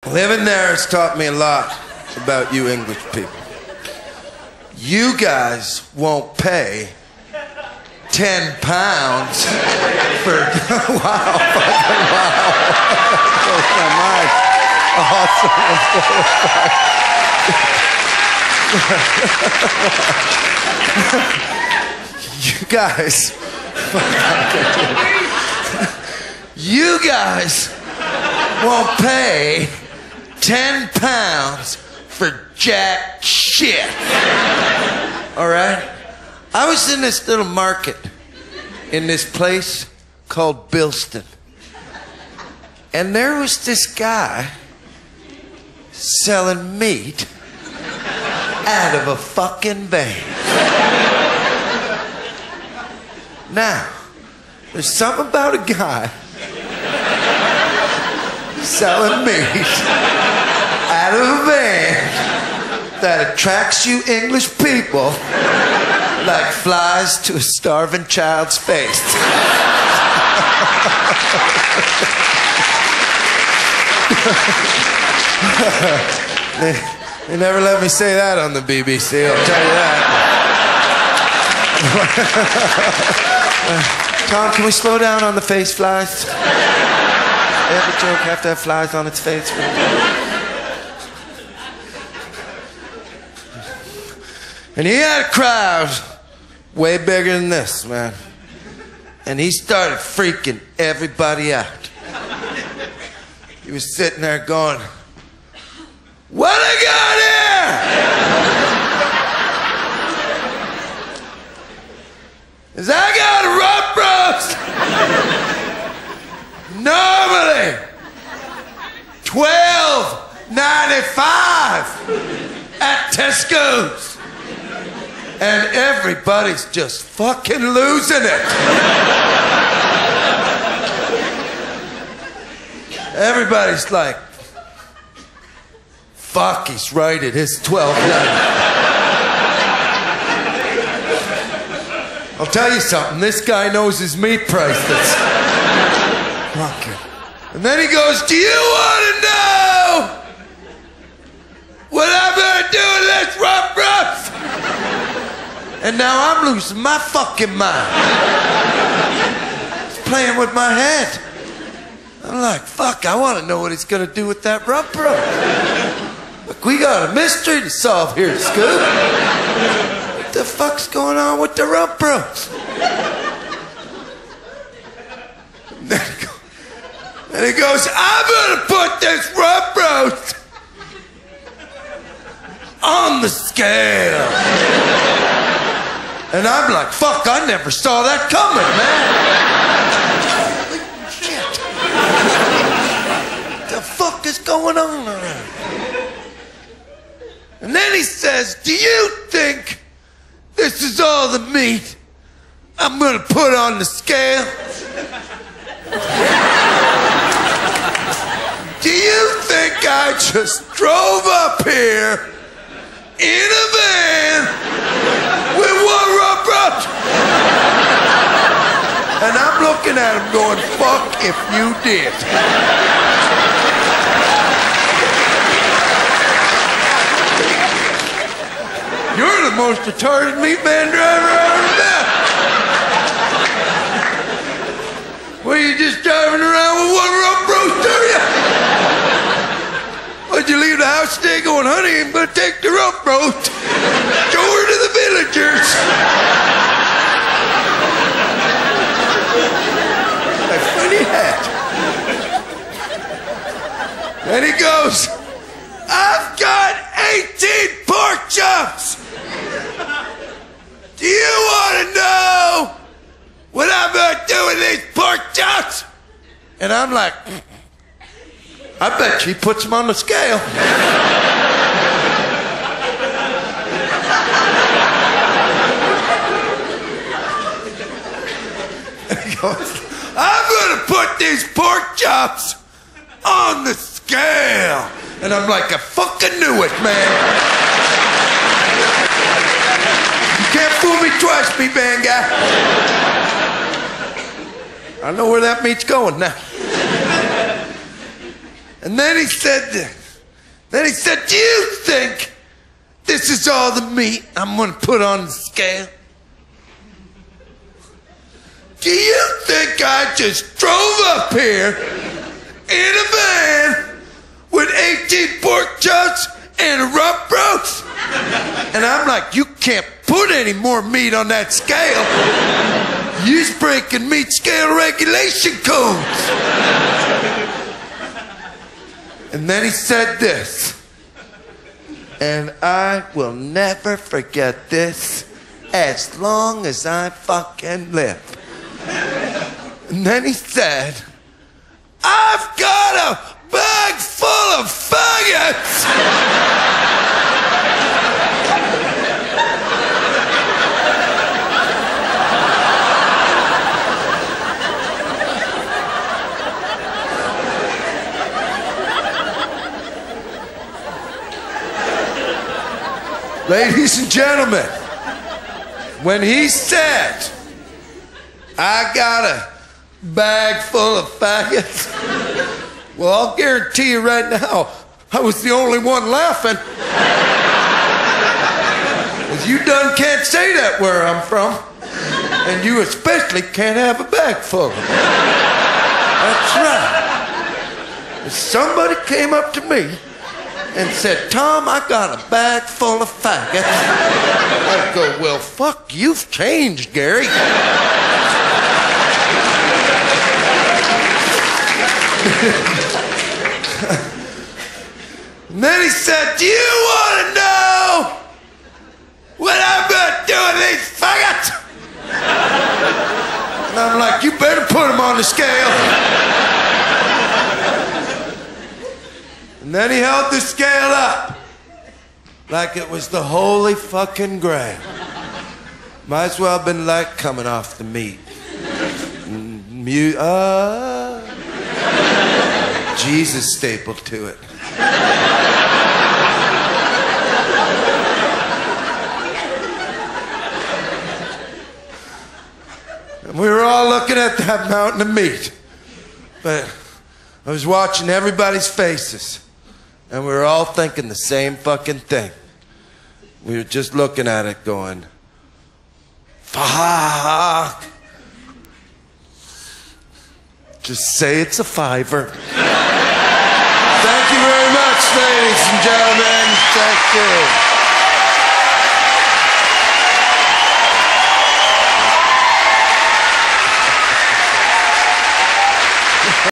Living there has taught me a lot about you English people. You guys won't pay 10 pounds for wow, fucking wow. Blows my mind. You guys won't pay 10 pounds for jack shit. All right? I was in this little market in this place called Bilston. And there was this guy selling meat out of a fucking van. Now, there's something about a guy selling meat out of a van that attracts you English people like flies to a starving child's face. They never let me say that on the BBC, I'll tell you that. Tom, can we slow down on the face flies? Every joke have to have flies on its face. And he had a crowd way bigger than this, man. And he started freaking everybody out. He was sitting there going, "What I got here is I got a rump roast. Normally $12.95 at Tesco's. And everybody's just fucking losing it. Everybody's like, fuck, he's right, it is $12.95. I'll tell you something, this guy knows his meat prices. Fucking. And then he goes, "Do you want to know what I'm gonna do with this rump roast?" And now I'm losing my fucking mind. He's playing with my head. I'm like, fuck, I want to know what he's gonna do with that rump roast. Look, we got a mystery to solve here, Scoop. What the fuck's going on with the rump roast? And he goes, "I'm gonna put this rump roast on the scale." And I'm like, fuck, I never saw that coming, man. Holy shit. What the fuck is going on around? And then he says, "Do you think this is all the meat I'm gonna put on the scale? Do you think I just drove up here in a van with one rump roast?" And I'm looking at him going, fuck if you did. You're the most retarded meat man driver I ever met. Well, you just driving around with one rump roast, are you? Why'd you leave the house today going, "Honey, I'm gonna take the rump roast, show her to the villagers"? A funny hat. Then he goes, "I've got 18 pork chops. Do you want to know what I'm gonna do with these pork chops?" And I'm like, I bet she puts them on the scale. He goes, "I'm gonna put these pork chops on the scale." And I'm like, I fucking knew it, man. You can't fool me twice, meat man guy. I know where that meat's going now. And then he said this. Then he said, do you think this is all the meat I'm gonna put on the scale? Do you think I just drove up here in a van with 18 pork chops and a rump roast? And I'm like, you can't put any more meat on that scale. You're breaking meat scale regulation codes. And then he said this, and I will never forget this as long as I fucking live. And then he said, I've got a bag full of faggots. Ladies and gentlemen, when he said, I got a bag full of faggots, well, I'll guarantee you right now, I was the only one laughing. 'Cause you done can't say that where I'm from. And you especially can't have a bag full of them. That's right. If somebody came up to me and said, Tom, I got a bag full of faggots, I'd go, well, fuck, you've changed, Gary. And then he said, do you want to know what I'm going to do with these faggots? And I'm like, you better put them on the scale. And then he held the scale up like it was the holy fucking grail. Might as well have been like coming off the meat. Jesus stapled to it. And we were all looking at that mountain of meat. But I was watching everybody's faces. And we were all thinking the same fucking thing. We were just looking at it going, fuck. Just say it's a $5. Thank you very much, ladies and gentlemen. Thank you.